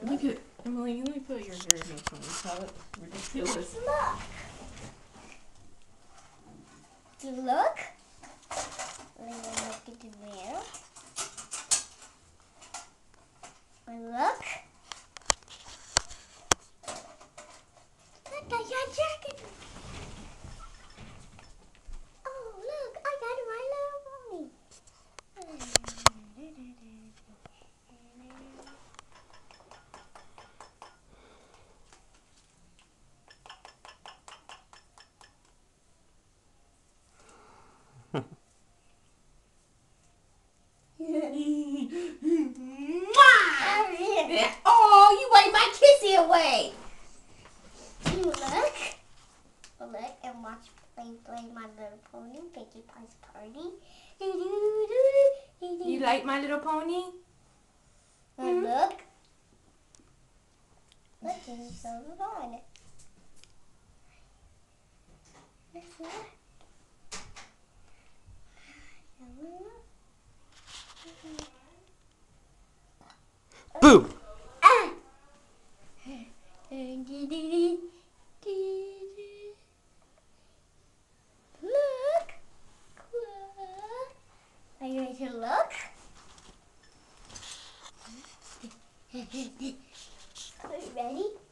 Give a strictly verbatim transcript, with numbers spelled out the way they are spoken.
Look at Emily. Let me put your hair in a ponytail. That's ridiculous. Look. Do you look? Let me look at the mirror. Look. Look, I got jacket. Oh, look, I got my little pony. Oh, you wiped my kissy away. You look. Look and watch play play My Little Pony, Pinkie Pie's Party. You like My Little Pony? And hmm? Look. Look, there's so on it. Boo! Ah. Look. Are you ready to look? Are you ready?